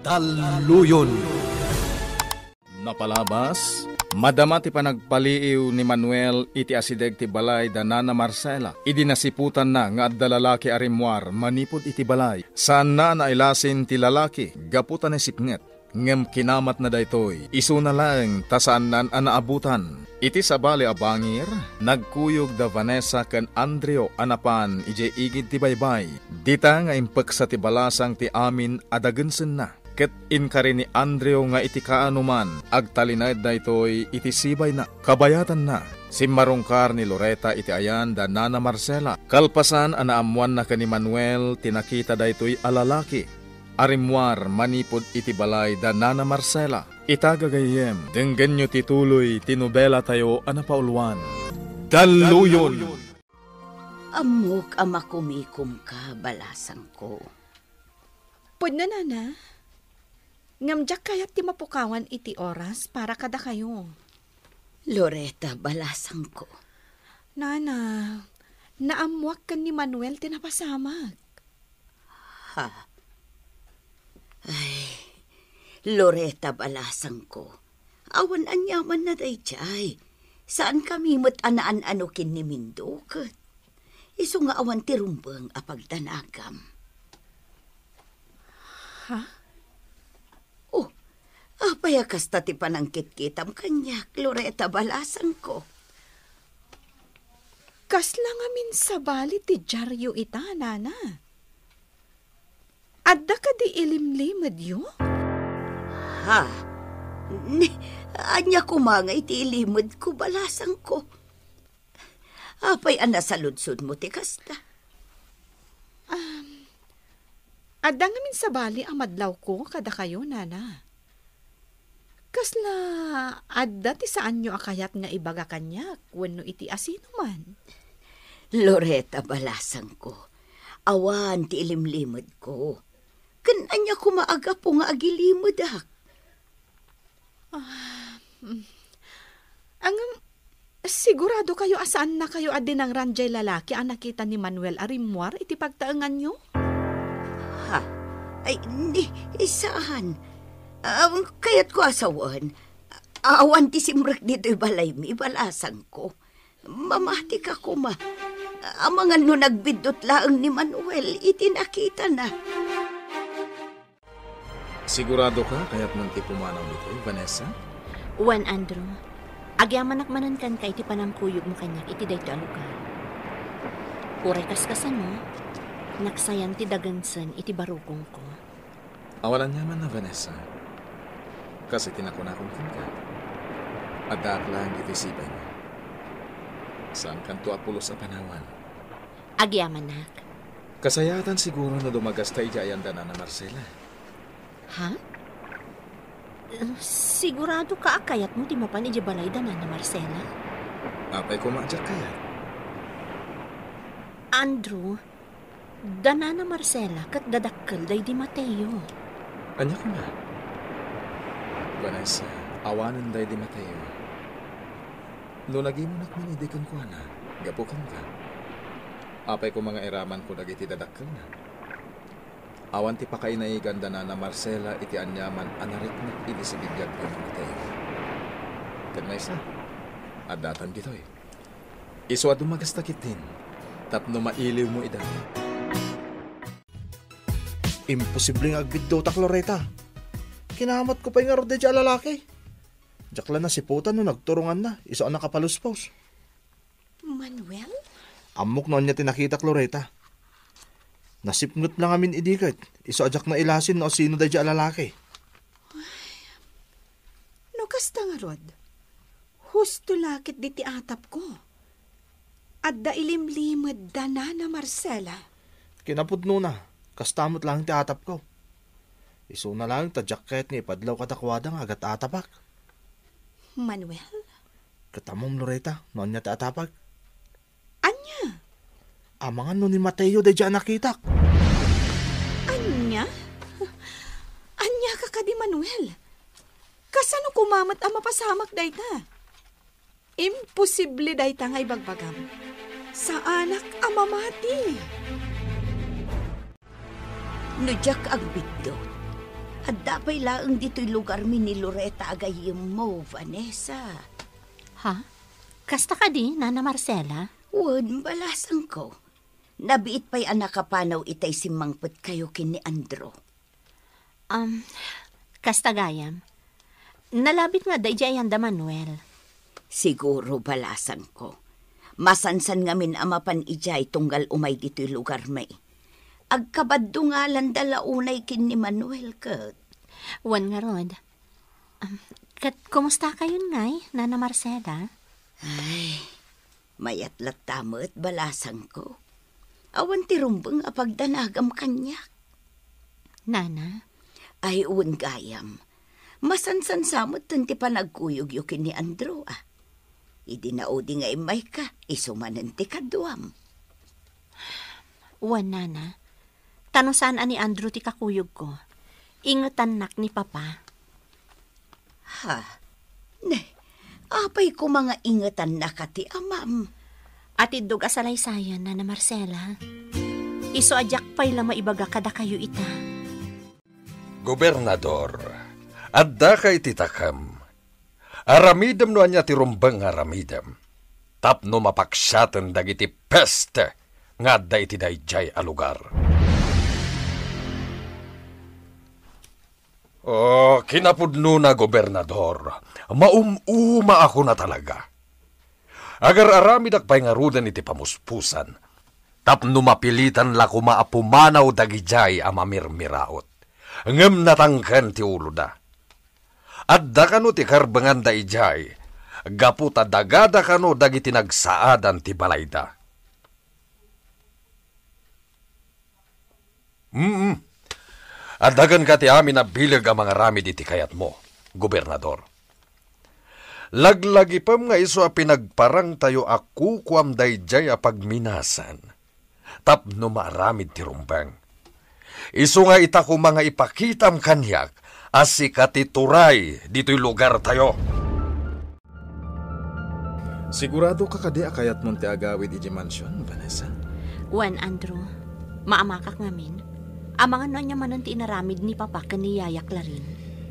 Daluyon. Napalabas, madama ti panagpaliiw ni Manuel iti asideg ti balay da Nana Marcela. Idi nasiputan na nga adda lalaki arimwar manipod iti balay. Saan na nailasin ti lalaki, gaputan ni sipnget. Ngem kinamat na daytoy, isu na lang tasaan nan anaabutan. Iti sabali a bangir, nagkuyog da Vanessa ken Andreo anapan ije igid ti baybay. Dita nga impek sa ti balasang ti amin adagensen na. Ket inkari ni Andreo nga iti kaanuman, agtalinad daytoy iti sibay na, kabayatan na. Simmarungkar ni Loreta iti ayan da Nana Marcela. Kalpasan anaamuan na ni Manuel tinakita daytoy alalaki. Arimwar manipod iti balay da Nana Marcela. Itagagayem, denggen nyo tituloy tinubela tayo anapauluan. Daluyon! Amok amakumikum ka, balasang ko. Pwede na, Nana. Ngamjak kaya't ti mapukawan iti oras para kada kayo. Loreta, balasang ko. Nana, naamuak ka ni Manuel tinapasamag. Ha? Ay, Loreta, balasang ko. Awan anyaman na dayjay. Saan kami mat-anaan-ano kin ni Mindukot? Isu nga awan ti rumbeng apagdanagam. Ha? Oh, apaya kasta ti panangkit-kitam kanyak, Loreta, balasang ko. Kasla nga min sabali ti dyaryo ita, Nana. Adda ka di ilimlimad yo? Ha? Anya kumanga iti ilimod ko, balasang ko. Apay nasaludsod mo ti kasta. Adda nga min sabali ang madlaw ko kada kayo, Nana. Kasla adda ti saan nyo akayat nga ibaga kanyak wenno iti asino man. Loreta, balasang ko. Awan ti ilimlimod ko. Kananya kumaaga po nga agilimod ak. Sigurado kayo asaan na kayo adin ang ranjay lalaki ang nakita ni Manuel Arimwar iti pagtaengan nyo? Ha? Ay, hindi. Isaan? Kaya't ko asawan. Awan ti simrek dito'y balay mi, balasang ko. Mamati ka kuma. Amangan no nagbidot laang ni Manuel, iti nakita na. Sigurado ka kaya't man ti pumanaw dito'y, Vanessa? Juan Andrew, agyaman nakmanan kan ka iti panangkuyog mo kanyak iti dayto alugar. Uray kaskasan mo, naksayan ti dagansan iti barukong ko. Awalan niya man na, Vanessa. Kasi tinakunakon ka. Adak lang iti sibay mo. Saan kanto apulo sa panawan? Agyaman nak. Kasayatan siguro na dumagas tayo jayan da Nana Marcela. Ha? Sigurado ka akayat mo ti mapan iti balay da Nana Marcela? Apay kumadyak kaya? Andrew, da Nana Marcela kat dadakkel day di Mateo. Anya ko na. Vanessa, awanan day di Mateo. No nagimunak man idikan ko na, gapukan ka. Apay ko mga iraman ko dagiti dadakkel na. Awan ti pakainaigan da Nana Marcela iti anyaman anariknak iti sa bibyag ko ng Mateo. Kan may isa, adatan dito'y. Iso adu magastakitin, tapno mailiw mo idan. Imposibleng agbiddo tak, Loreta. Kinamat ko pa yung arode dyan lalaki. Jakla na siputan no nagturungan na. Iso ang nakapaluspos. Manuel? Amok noon niya tinakita, Loreta. Nasipngot lang amin idikat. Iso ajak na ilasin no sino da dyan lalaki. No kasta nga rod. Husto lakit diti atap ko. Adda ilimlimad da Nana Marcela. Kinapudno na. Kastamot lang ti atap ko. Iso na lang ta jacket nga ipadlaw katakwada nga agat atapak. Manuel? Katamom, Loreta. Noon niya ti atapag. Anya? Amangan no ni Mateo da dyan nakitak. Anya? Anya ka ka di Manuel? Kasano kumamat ang mapasamak day ta? Imposible day ta nga ibagbagam. Sa anak ang mamati. Nudyak ang bigdot. At dapay laang dito'y lugar mi ni Loretta agayim mo, Vanessa. Ha? Kasta ka di, Nana Marcela? Wan, balasan ko. Nabiit pa'y anak kapanaw itay simangpet kayo kin ni Andro. Kasta gayam. Nalabit nga dayjay anda Manuel. Siguro balasan ko. Masansan ngamin amapan ijay tunggal umay dito'y lugar may. Agkabaddo nga landala unay kin ni Manuel kat. Wan nga rod. Kumusta kayon ngay, Nana Marcela? Ay, mayatlat tamat balasan ko. Awan ti rumbeng apagdanagam kanyak. Nana? Ay, uwan gayam. Masansan samot ti panagkuyog yukin ni Andro ah. Idinaudi nga imay ka, isumanan ti kaduam. Wan, Nana. Tano saan ani Andrew ti kakuyog ko? Ingatan nak ni Papa. Ha? Ne, apay ko mga ingatan na kati amam. At idog asalaysayan, Nana Marcela. Iso ajak pa'y lama ibaga kada kayo ita. Gobernador, adda kay titakam. Aramidem no anya ti rumbeng aramidem. Tapno mapaksyatan dagiti peste nga adda iti dayjay a lugar. Kinapudno na, Gobernador. Maumuma ako na talaga. Agar aramid akpay nga rudan iti pamuspusan. Tapno mapilitan la kumaapumanaw dagijay a mamirmiraot. Ngem natangken ti ulo da. Adda kano ti karbangan da ijay. Gaputa dagada kano dagiti nagsaadan ti balayda. Adagan ka ti amin na bilag ang mga ramid iti kayat mo, Gobernador. Laglagi pam nga iso a pinagparang tayo aku kuam dayjay a pagminasan. Tapno maaramid ti rumbang. Iso nga ita ko mga ipakitam kanyak asi katituray dito'y lugar tayo. Sigurado ka kadi akayat mong ti agawid iji mansyon, Vanessa? Wan, Andrew. Maamakak ngamin. Amangan na niya manan ti inaramid ni Papa kaniyayak la rin.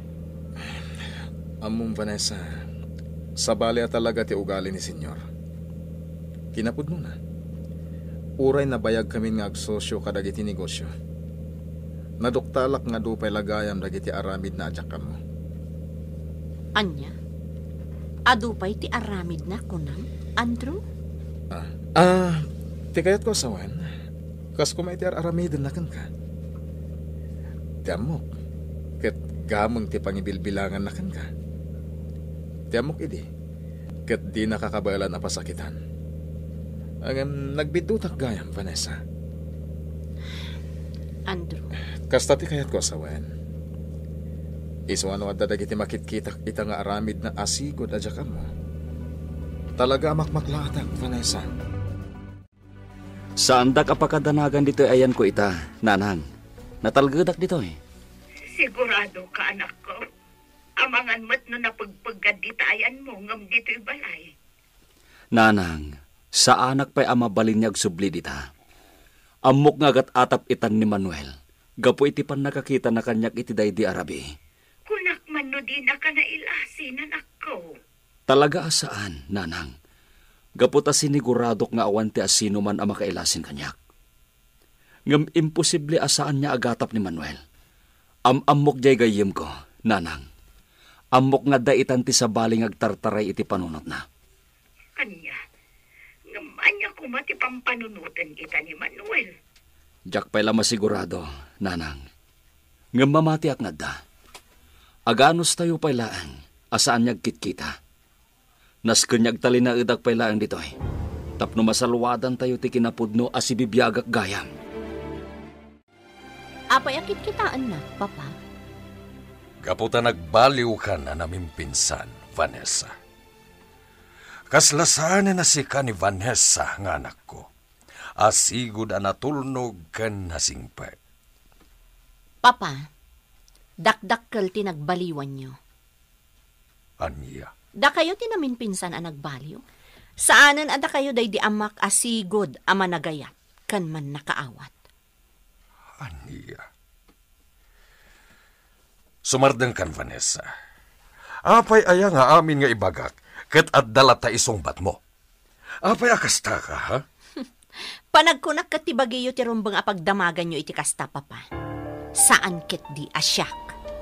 Among Vanessa, sabali talaga ti ugali ni Senyor. Kinapud mo na. Uray na bayag kami nga agsosyo kadagiti negosyo. Naduktalak nga dupay lagayam dagiti aramid na adyakan mo. Anya? Adupay ti aramid na kunam, Andrew? Ti kayat ko asawan. Kas kumay ti aramidin na kan ka. Tiamok, ket gamang ti pangibilbilangan na kan ka. Tiamok idi, ket di nakakabalan na pasakitan. Ang nagbidutak gayam, Vanessa. Andrew. Kasta ti kayat ko asawan. Isuano at dadagiti makitkitak ita nga aramid na asigod adyakan mo. Talaga makmaklatak, Vanessa. Saan da kapakadanagan dito ayan ko ita, Nanang? Natalgadak dito eh. Sigurado ka, anak ko. Amangan mo't no napagpagad ditayan mo ngam dito'y balay. Nanang, sa anak pa'y amabalinyag subli dita. Amok nga gat atap itan ni Manuel. Gapo iti pan nakakita na kanyak iti daydi Arabi. Kunak man no di na ka nailasin, anak ko. Talaga asaan, Nanang? Gapo ta siniguradok nga awan ti asino man ang makailasin kanyak. Ngam imposible asaan niya agatap ni Manuel. Amok jay gayim ko, Nanang. Amok nga daitan ti sabaling agtartaray iti panunot na. Kanya, ngamanya ko mati pampanunutan kita ni Manuel. Diyak pa'y lama sigurado, Nanang. Ngam mamati ak nga da. Aganos tayo pa'y laang, asaan niyag kitkita. Naskanyag tali na idag pa'y laang dito'y. Tapno masalwadan tayo ti kinapudno asibibiyagak gayam. Apay akit kitaan na, Papa. Kaputa nagbaliw ka na naming pinsan, Vanessa. Kaslasaan na si ka ni Vanessa, nga anak ko. Asigod na natulnog kan nasingpay. Papa, dakdakkel ti nagbaliwan nyo. Anya? Da kayo ti namin pinsan ang nagbaliw. Saanan ada kayo day di amak asigod ama nagayat, kan man nakaawat. Anya? Sumardeng kan, Vanessa. Apay aya nga amin nga ibagak, ket addala ta isungbat mo. Apay akasta ka, ha? Panagkunak kat ti bagiyo ti rumbang apagdamagan nyo iti kasta, papa. Saan ket di asyak?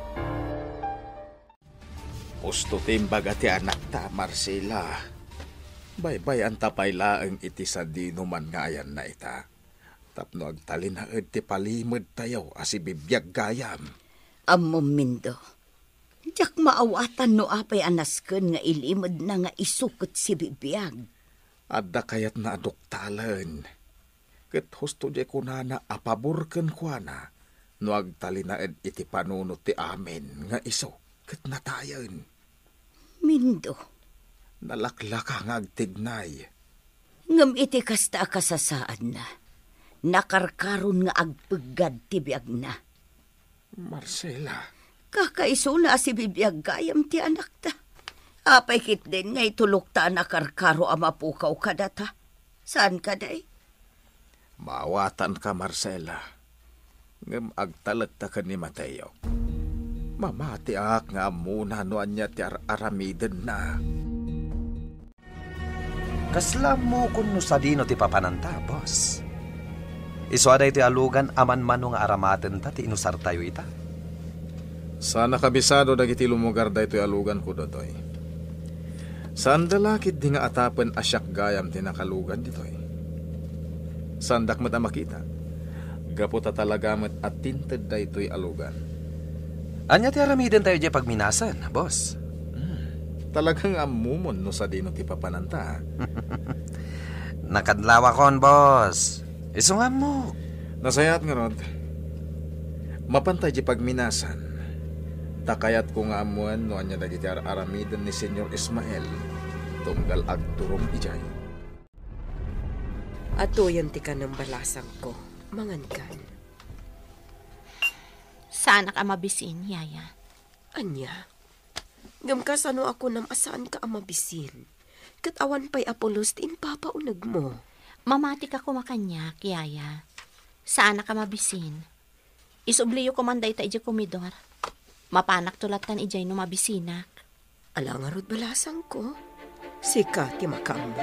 Gusto timbag ati anak ta, Marcela. Baybay ang tapay laeng iti sa dinuman nga ayan na ita. Tapno agtalin na ti palimod tayo asi bibiyag gayam. Ammo Mindo, diyak maawatan no apay anasken nga ilimod na nga isukot si bibiyag. Adda kayat na aduktalan. Ket husto di ko na apaburken ko na. No agtalin na iti panunot ti amin nga iso. Ket natayan. Mindo, Nalaklaka nga agtignay. ngam iti kasta kasasaan na. Nakarkaron nga agpagad ti biyag na. Marcela, Kakaiso na si bibiyag gayam ti anak ta. Apay kit din nga itulok ta nakarkaro amapukaw ka data. Saan ka day? maawatan ka, Marcela. Ngam agtalag ta ka ni Mateo. Mamati ak nga muna noan niya ti aramiden na. Kaslam mo kun no sa dino ti papananta, boss. Iso aday ti alugan aman mano nga aramaten ta ti inusar tayo ita. Sana kabisado dagiti lumugar da ito'y alugan ko dotoy. Saan dalakit di nga atapen asyak gayam tinakalugan ditoy. Sandak mat makita. Gaputa talaga mat at tinted da ito'y alugan. Anya ti aramiden tayo di pagminasan, boss. Talagang amumon no sa dino ti papananta. Nakadlawa kon, boss. Iso nga mo. Nasayat nga rod. Mapantay di pagminasan. Takayat ko nga amuan no anya dagiti aramiden ni Senyor Ismael. Tunggal agturong ijay. Atuyan ti ka ng balasang ko. Mangankan. Saan ka mabisin, yaya? Anya, gamkas ano ako nam asaan ka amabisin. Kat awan pa'y Apolos ti papaunag mo. Mamati ka kumakanyak, yaya. Saan ka mabisin? Isubliyo kumanday ta iji komidor. Mapanak tulatan ijay no mabisinak. Alangarod balasang ko. Sika ti makambo.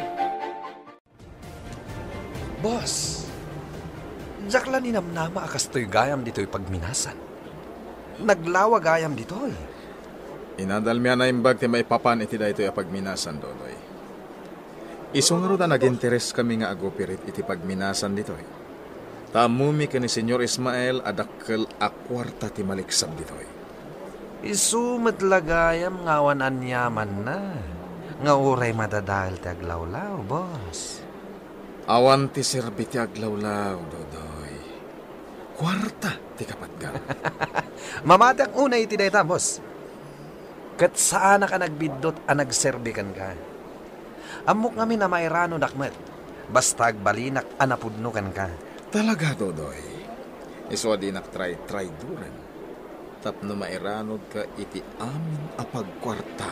Boss, jakla ni namnama akas to'y gayam dito'y pagminasan. Naglawa gayam dito'y. Inadalmian na imbag ti may papan iti da ito'y apagminasan dodoy. Isungaro da nag-interes kami nga agopirit iti pagminasan dito'y. Tamumi ka ni Senyor Ismael adakkel akwarta ti maliksab dito'y. Isumat lagayam ngawan anyaman na. Nga uray madadahil ti aglawlaw, boss. Awan ti serbi ti aglawlaw, dodoy. Kwarta ti kapatga. Mamati ang una iti dayta, boss. Kat saan ka nagbidot a nagserbikan ka. Amok ngamin na mairano dakmet. Basta agbalinak anapudnukan ka. Talaga, dodoy. Iswa di try duran. Tapno mairanod ka iti amin apagkwarta.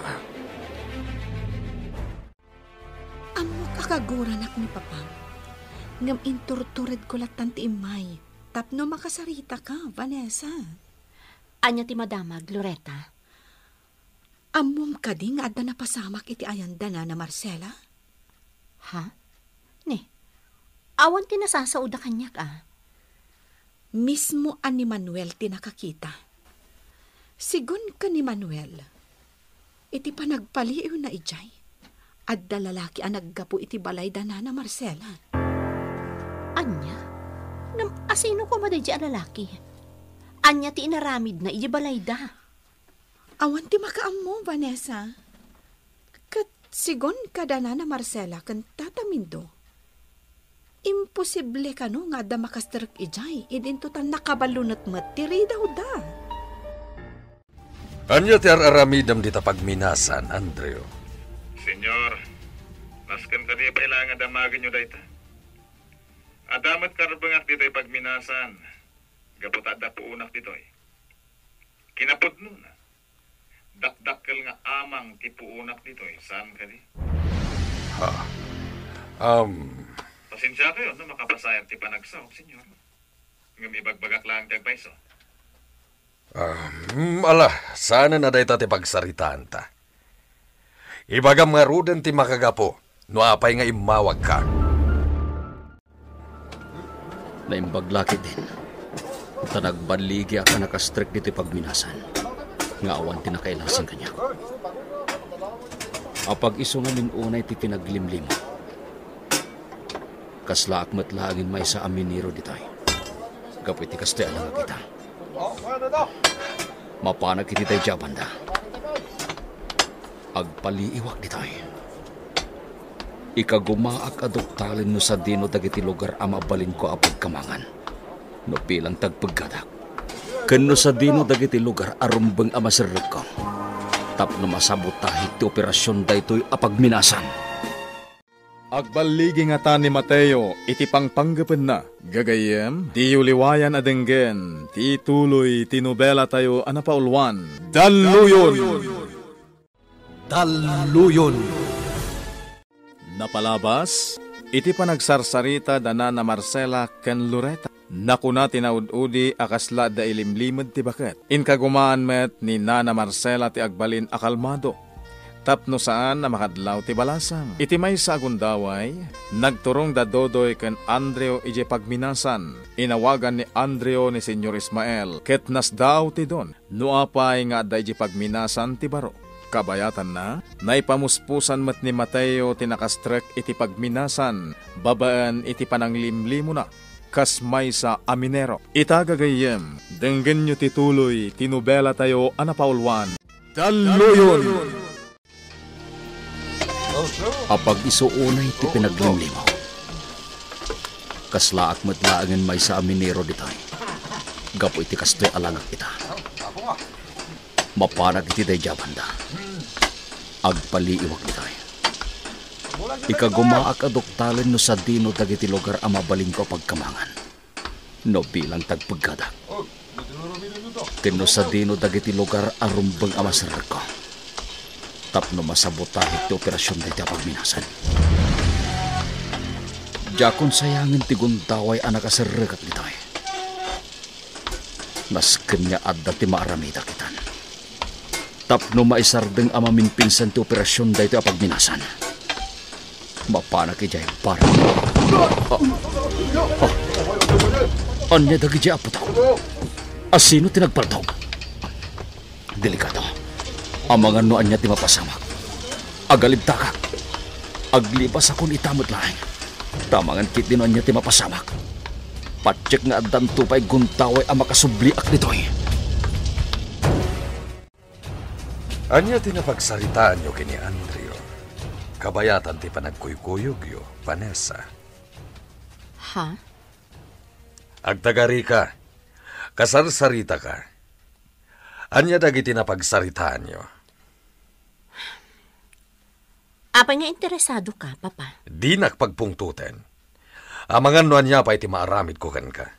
Amo kakaguranak ni Papa. Ngam inturtured ko latan ti imay. Tapno makasarita ka, Vanessa. Anya ti madamag, Loretta? Amom ka di nga adda na pasamak iti ayanda na Marcela? Ha? Ne, awan ti nasasauda kanyak Mismo ani Manuel ti nakakita. Sigun ka ni Manuel, iti panagpaliw na ijay, at dalalaki ang naggapo iti balay dana na Marcela. Anya? Nam asino ko maday di lalaki? Anya ti inaramid na iji balay da? Awan ti makaam mo, Vanessa. Kat sigun ka dana na Marcela kan tatamindo. Imposible ka no nga da makasterk ijay, idintutan nakabalunot mat tiri daw da. Anya ti aramidam dita pagminasan, Andreo? Senyor, nasken ka di kailangan damagin nyo dayta. Adamat karbangak dito'y pagminasan. Gapot adda puunak dito'y. Kinapod na. Dakdakkel nga amang ti puunak dito'y. Saan ka di? Pasensya kayo no makapasayang ti panagsaw, senyor. Ngam ibagbagak lang ti agpaiso. Sana na day ti pagsaritaan ta. Ibagam nga ruden ti makagapo, no apay nga imawag ka. Naimbaglaki din. Tanagbaligi ka nakastrik dito pagminasan. Nga awan tinakailasin kanya. Apag iso nga minunay ti pinaglimlim. Kasla akmat langin may sa aminiro ditay. Kapit ti kaste alang kita. Mapanag kiti tayo jabanda. Agpaliiwak ditay. Ikagumaak adoktalin no sa dino dagiti lugar amabalin ko apag kamangan. No pilang tagpaggadak. Kano sa dino dagiti lugar arumbeng amasirrik ko. Tapno masabutahit ti operasyon daytoy apag minasan. Agbaligi nga ta ni Mateo, iti pangpanggapan na. Gagayem, di uliwayan adenggen, ti tuloy tinubela tayo anapaulwan. Daluyon! Daluyon! Napalabas, iti panagsarsarita dana na Marcela ken Loreta. Nakuna tinaud-udi akasla da ilimlimad ti baket. Inkagumaan met ni Nana Marcela ti agbalin akalmado. Tapno saan na makadlaw ti balasang. Iti may sa agundaway, nagturong da Dodoy ken Andreo ije pagminasan. Inawagan ni Andreo ni Senyor Ismael, ket nasdaw ti don. Nuapay nga da ije pagminasan ti baro. Kabayatan na, naipamuspusan met ni Mateo tinakastrek iti pagminasan, babaan iti pananglimlimo na. Kas may sa aminero. Itagagayem, denggen nyo tituloy, tinubela tayo anapaulwan. Daluyon! Apag isuunay ti pinaglimlimaw. Kasla akmat laangan may sa aminero ditay. Gapo iti kastoy alagak kita. Mapanag iti day jabanda. Agpaliiwak ditay. Ikagumaak adoktalin no sa dino dagiti lugar amabalin ko pagkamangan. No bilang tagpaggadak. Kino sa dino dagiti lugar arumbang amasarag ko. Tapno masabotahit ti operasyon na iti pagminasan. Jakon sayangin ti guntaway anak asaragak nitay. Nasken nga adda ti maaramida kitan. Tapno maisardeng amamin pinsan ti operasyon na iti pagminasan. Mapanak ijay para. Anya dagi jay aputaw. Asino tinagpaltaw? Delikado. Amangan no anya ti mapasamak. Agalibtakak. Aglibas akon itamot laing. Tamangan kit din anya ti mapasamak. Patsek nga adan tupay guntaway ang makasubliak nitoy. Anya tinapagsaritaan nyo kini Andreo. Kabayatan ti panagkuykuyog yo, Vanessa. Ha? Agtagari ka. Kasarsarita ka. Anya dagiti napagsaritaan nyo. Apa nga interesado ka, Papa? Di nakpagpungtuten. Amangan no anya pa iti maaramid ko kan ka.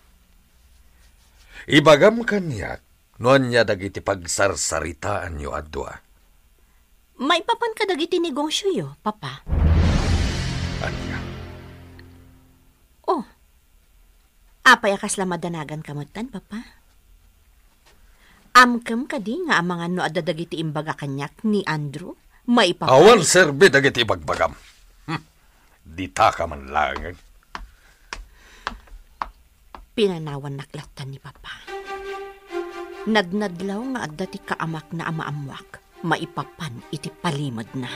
Ibagam kanyak no anya dagiti pagsarsaritaan nyo adwa. May papan ka dagiti negosyo yo, Papa. Anya? Oh, apay akas lamadanagan kamutan, Papa. Amkem ka di nga amangan no adadagiti imbaga kanyak ni Andrew. May papan. Awan serbi dagiti ibagbagam. Dita ka man lang. Pinanawan naklatan ni Papa. Nadnadlaw nga adda ti kaamak na amaamwak. Maipapan iti palimod na.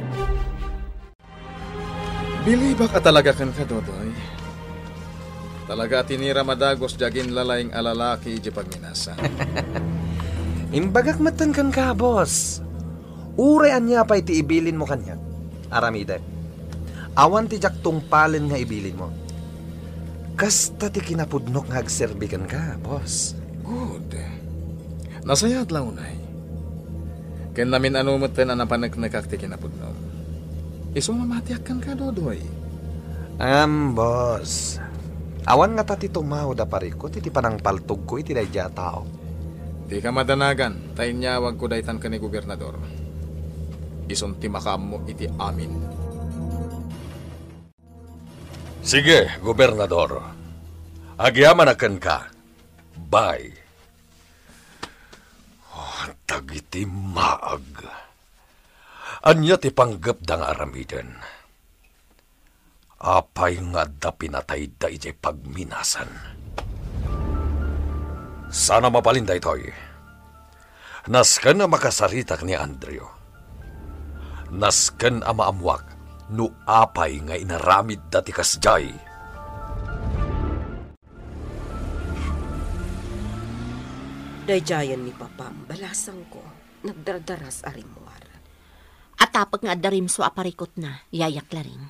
Biliba ka talaga kan ka, Dodoy. Talaga tinira madagos jagin lalayng alalaki di pagminasa. Imbagak matan kan ka, boss. Urayan niya pa iti ibilin mo kanya. Aramide. Awan ti jak tungpalin nga ibilin mo. Kasta ti kinapudnok nga agserbikan ka, boss. Good. Nasayad lang unay. Ken namin anumatan na napanagnakak ti kinapudnom. Iso mamatiak kan ka, Dodoy. Boss. Awan nga tati tumaw da parikot iti panang paltog ko iti dayja tao. Di ka madanagan, tayo niya wag ko daytan ka ni gobernador. Ison ti makam mo iti amin. Sige, gobernador. Agyaman akan ka. Bye. Dagiti maag. Anya ti panggap da nga aramiden. Apay nga da pinatay da iti pagminasan. Sana mapalinda ito'y. Nasken na makasaritak ni Andrew. Nasken a maamwak no apay nga inaramid dati kasjay. Dayjayan ni Papam, balasang ko, nagdardaras arimwar. At tapag nga darim so aparikot na, yayak laring.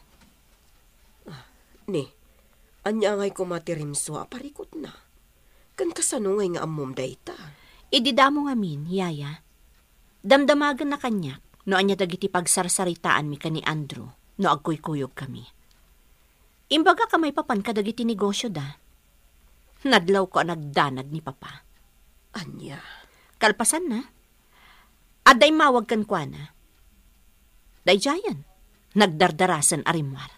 Ni, anya ngay kumatirim so aparikot na. Kan kasano ngay nga amom dayta. Ididamo nga min, yaya. Damdamagan na kanyak, no anya dagiti pagsarsaritaan mi ka ni Andrew, no agkuy-kuyog kami. Imbaga ka may papan ka dagiti negosyo da. Nadlaw ko nagdanag ni Papa. Anya? Kalpasan na. Aday mawag kan kwa na. Dayjayan, nagdardarasan arimwar.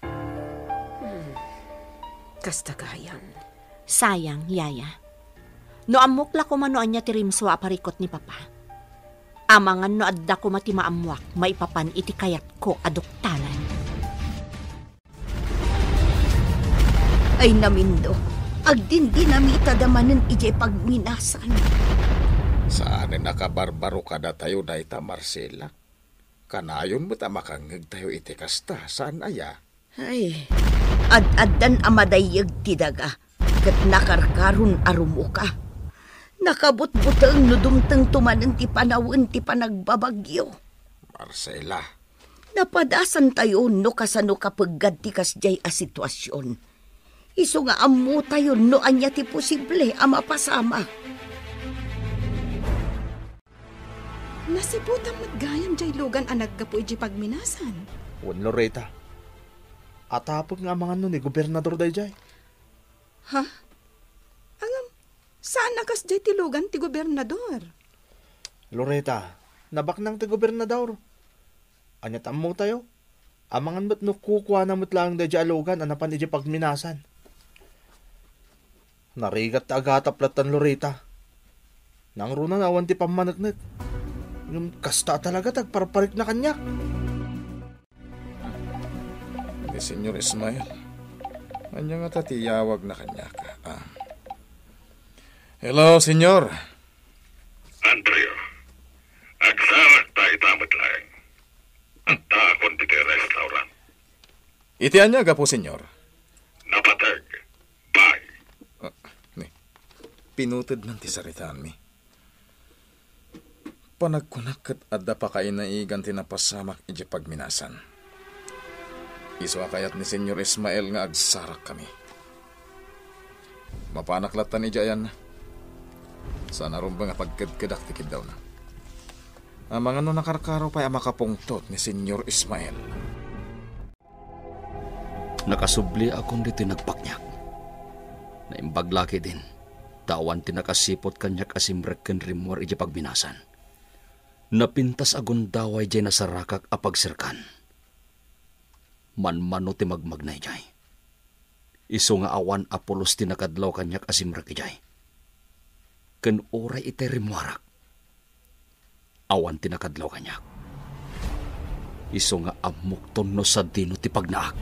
Kastagayan. Sayang, yaya. No amukla ko manoan niya tirimswa aparikot ni Papa. Amangan no adda ko mati maamwak, maipapan iti kayat ko aduktalan. Ay namindo, agdin dinamita damanen ije pagminasan. Saan nakabarbaro kada tayo na ita, Marcela? Kanayon mo ta makangag tayo iti kasta, saan aya? Ay, ad-addan amadayag tidaga, kat nakarkarun arumuka. Nakabut-butang nudumtang tumanan ti panawin ti panagbabagyo. Marcela. Napadasan tayo no kasano kapagad ti kasjay a sitwasyon. Iso nga amu tayo no anya ti posible a mapasama. Nasiputan matgayam jay lugan ang naggapo iji pagminasan. Wan Loretta. Atapag nga mga nun ni Gobernador Dayjay. Ha? Angam, saan nakas jay ti lugan ti gobernador? Loretta, nabaknang ti Gobernador. Anyat mo tayo. Amangan ba't no kukuha na mo't lang Dayjay alugan anapan iji pagminasan. Narigat ta agataplatan Loretta. Nang runa nawan ti pamanagnet. Yung kasta talaga tagparparik na kanyak. Ni Senyor Ismael, kanya nga tatiyawag na kanya ka. Hello, Senyor. Andrea, agsarak tayo tamat lang. At takon ti restaurant. Itian niya po, Senyor. Napatag. Bye. Pinutid man ti saritaan mi. Panagkunak at adda pa kayo naigan tinapasamak iji pagminasan. Iso kayat ni Senyor Ismael nga agsarak kami. Mapanaklatan ija yan na. Sana rin ba nga pagkadkadak tikid daw na. Ang mga no nakarkaro pa ay makapungtot ni Senyor Ismael. Nakasubli akong di tinagpaknyak. Naimbaglaki din. Tawan tinakasipot kanyak asimrek ken rimwar iji pagbinasan. Napintas agon daway jay nasarakak apagsirkan. Manmano ti magmagnay jay. Iso nga awan apolos ti nakadlaw kanyak asimrek jay. Ken oray iti rimwarak. Awan ti nakadlaw kanyak. Iso nga amukton no sa dino ti pagnaak.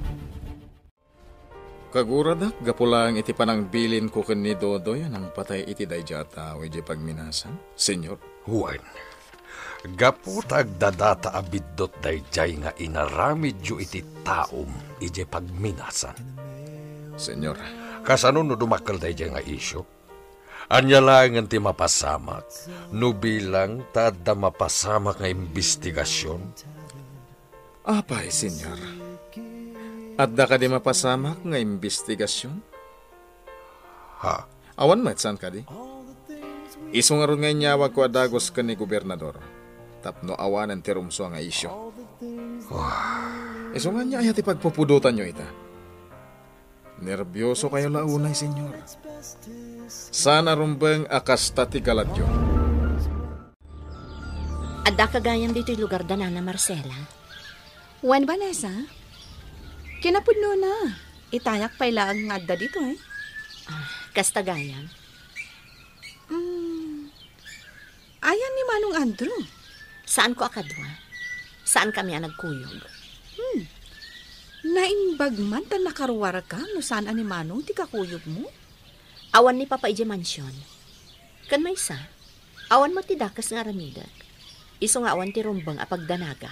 Kaguradak, gapulang iti panangbilin ko ken ni Dodoy ang patay iti dayjata o iti pagminasan, Senyor. Huwan. Gaputag dadata abidot dayjay nga inaramid yu iti taom ije pagminasan. Senyor. Kasano no dumakal dayjay nga isyo? Anya lang ti mapasamak, no bilang tada mapasamak nga investigasyon. Apay, Senyor. Adda ka di mapasamak nga investigasyon? Ha? Awan matsan ka di? Iso nga ron nga inyawag ko adagos ka ni Gobernador. Tapno awanan ti rumso nga isyo. Iso nga niya ayat ipagpupudutan nyo ita. Nervyoso kayo launay, Senyor. Sana rumbeng akasta ti galadyo. Adda kagayam dito'y lugar da na Marcela. Wan, Vanessa? Kinapudno na. Itayak pa ilang nga adda dito Kastagayam. Ayan ni Manong Andrew. Saan ko akadwa? Saan kami ang nagkuyog? Naimbag man tan nakaruwar ka no saan ani Manong ti kakuyog mo? Awan ni Papa ije mansyon. Kan may isa, awan mo ti dakas nga ramidak. Iso nga awan ti rumbang apagdanaga.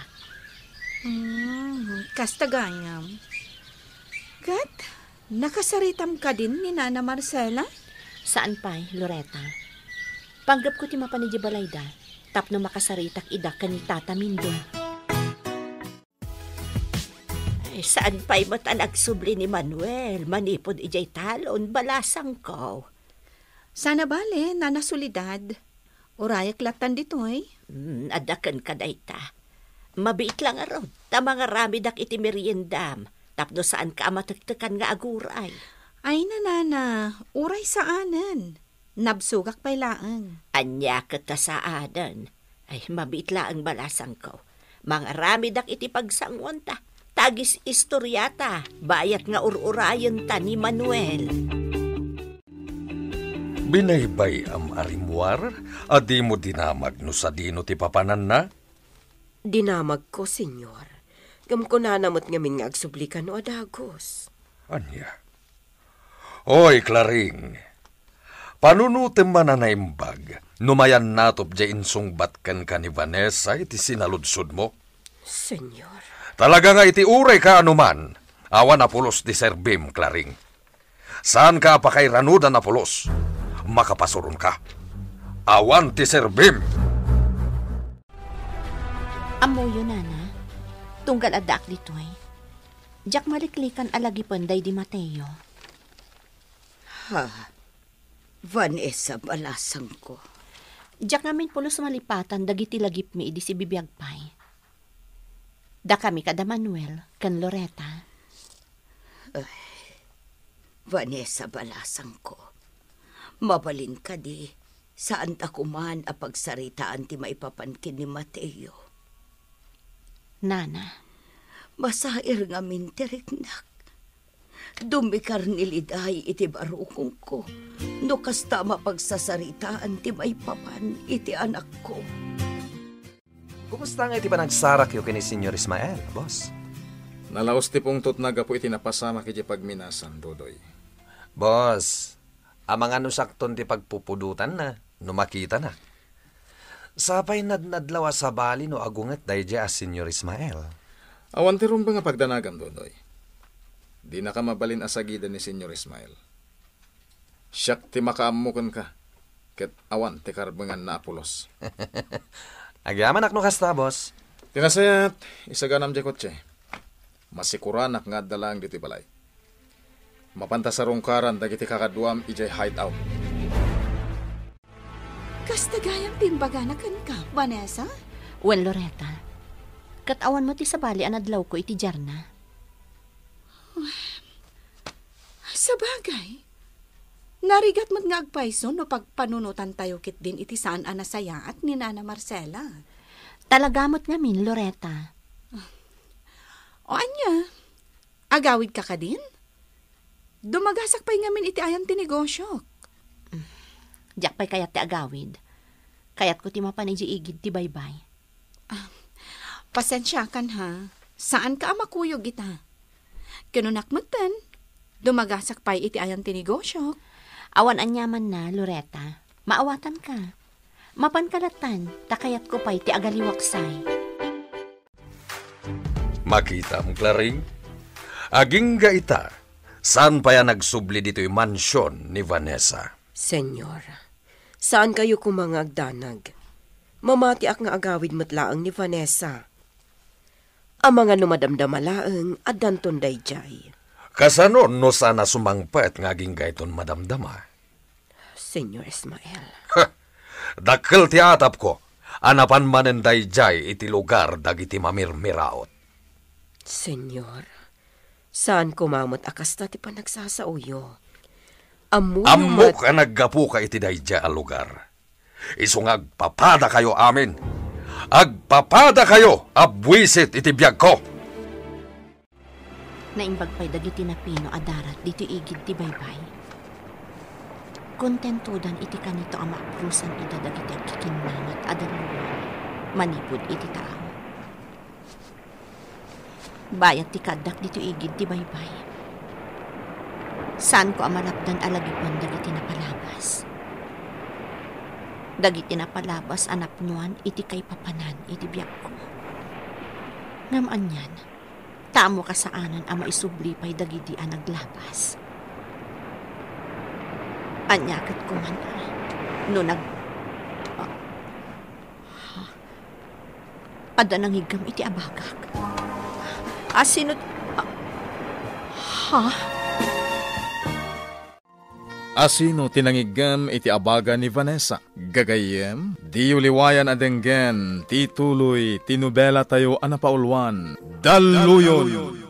Kasta ganyam. Kat, nakasaritam ka din ni Nana Marcela? Saan pa'y, Loretta? Panggap ko ti mapanidya balayda, tapno makasaritak idak ka ni Tata Mindo. Ay, saan pa'y matanag subli ni Manuel? Manipod ijay talon, balasang ko. Sana bale, Nana Solidad. Urayak latan ditoy. Adakan ka dayta. Mabiit lang aron, tamang ramidak iti meriendam, tapno saan ka matagtakan nga aguray. Ay nanana, uray saanan. Nabsugak pa'y laang. Anya ka sa adan. Ay, mabiit lang balasang ko. Mga ramidak iti pagsangwanta. Tagis istoryata, bayat nga ururayon ta ni Manuel. Binaybay am arimwar, adi mo dinamag no sa dino ti papanan na? Dinamag ko, senyor. Gam ko na namot ngamin nga agsublikan o adagos. Anya? Hoy, Claring. Panunutin man na naimbag, numayan natop dya insungbat kan ka ni Vanessa iti sinaludsod mo? Senyor. Talaga nga iti uray ka anuman, awan na pulos di serbim, Claring. Saan ka pa kay ranuda na pulos? Makapasuron ka. Awan ti serbim. Amoyo, Nana. Tunggal adak ditoy. Jak maliklikan alagi panday di Mateo. Vanessa, balasang ko. Jak ngamin pulos malipatan dagiti lagip mi idi si bibiyagpay. Da kami kada Manuel, kan Loretta. Vanessa, balasang ko. Mabalin ka di. Saan ta kuman apagsaritaan ti maipapankin ni Mateo. Nana. Masair nga mintiriknak. Dumikar niliday iti barukong ko. No kasta mapagsasaritaan ti maipapan iti anak ko. Kumusta nga iti panagsarak yu kini Senyor Ismael, boss? Nalaos ti pong tutnaga po iti napasama kiti pagminasan, Dodoy. Boss, amang ano sakton ti pagpupudutan na, numakita na. Sapay nadnadlawa sa bali no agunget dayja as Senyor Ismael. Awan ti rumba nga pagdanagan, Dodoy. Di na ka mabalin asagida ni Senyor Ismael. Siyak ti makaamukan ka, ket awan ti karbangan na apulos. Agyaman akno kasta, boss. Tinasayat, isaganam di kotse. Masikuranak nga dalang diti balay. Mapanta sa rungkaran dagiti kakaduam ijay hideout. Kasta gayang timbagana kan ka, Vanessa? Wen Loretta. Katawan mo ti sabali anadlaw ko iti jarna. Sa bagay, narigat mo't nga agpaiso no pagpanunutan tayo kit din iti saan anasayaat ni Nana Marcela. Talagamot ngamin, Loretta. O anya, agawid ka ka din? Dumagasak pa'y ngamin iti ayan ti negosyo. Diyak pa'y kayat ti agawid. Kayat ko ti mapanidji igid ti baybay. Pasensya kan ha. Saan ka amakuyog ita? Kinunak mo tan. Dumagasak pa'y iti ayan ti negosyo. Awan anyaman na, Loretta. Maawatan ka. Mapankalatan, takayat ko pa'y ti agaliwaksay. Makita mo, Claring? Aging ga ita, saan pa yan nagsubli dito yung mansyon ni Vanessa? Senyor, saan kayo kumangagdanag? Mamati ak nga agawid matlaang ni Vanessa. Ang mga numadamdamalaang at danton dayjay. Kasano no sana sumangpet nga aging gayton madamdama? Senyor Ismael. Dakkel ti atap ko, anapan manen dayjay iti lugar dagiti mamirmiraot. Senyor, saan kumamot akas na ti panagsasauyo? Ammo ka naggapu ka iti dayjay a lugar. Isong agpapada kayo amin. Agpapada kayo, abwisit iti biyag ko. Naimbag pa'y dagiti na pino adarat dito igid ti baybay. kontentudan iti kanito ang maaprusan idadagiti ang kikinangat adaluan. Manipod iti tao. Bayat ti kadak dito igid ti baybay. Saan ko amalapdan alagipon dagiti napalabas? Dagiti napalabas anapnuan iti kay papanan iti biyak ko. Ngamaan yan, tamo kasaanan ang maisublipay dagiti ang naglabas. Anyakat ko man no ada nang higam iti abagak. Asinot... Asino tinangigam iti abaga ni Vanessa. Gagayem, di uliwayan adenggen, tituloy, tinubela tayo anapaulwan. Daluyon!